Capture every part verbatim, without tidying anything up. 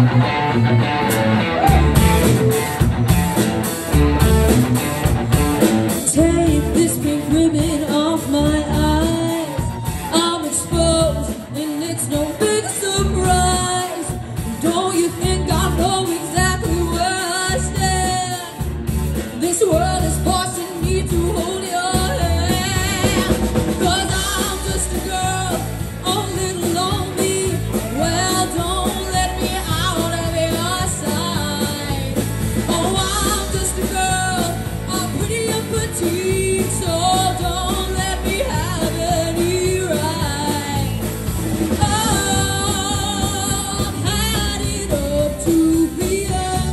Take this pink ribbon off my eyes. I'm exposed and it's no big surprise. Don't you think I know exactly where I stand? This world is forcing me to hold your hand. Cause I'm just a girl, a little lonely. Well, don't let me out of your sight. Oh, I'm just a girl, I'm pretty and petite, so don't let me have any right. Oh, I've had it up to here.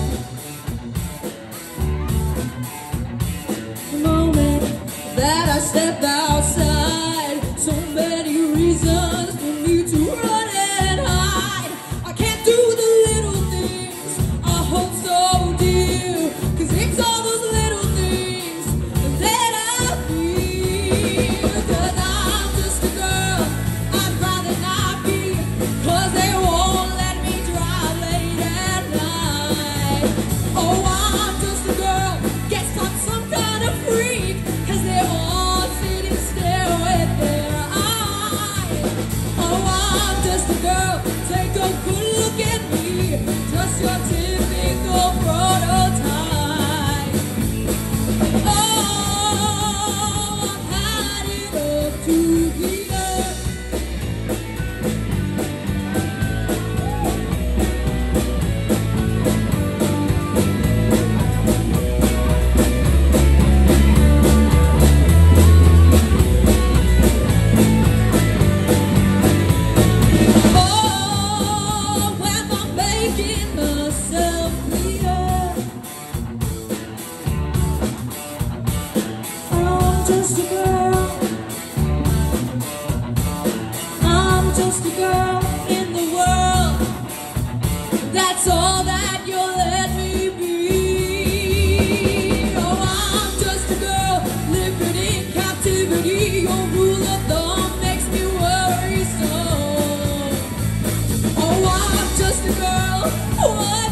The moment that I step outside, so many reasons for me to run and hide. I can't do the little things I hold so dear, cause it's all those little things that I feel. Cause I'm just a girl, I'd rather not be, cause they won't let me drive late at night. Oh, I'm just a girl, guess I'm some kind of freak, cause they're all sitting still with their eyes. Oh, I'm just a girl, take a good look at me, just your typical prototype. Oh, I've had it up to here. Oh, when I'm making myself clear, I'm just a girl, I'm just a girl in the world, that's all that you'll let me be. Oh, I'm just a girl, living in captivity, your rule of thumb makes me worry so. Oh, I'm just a girl, what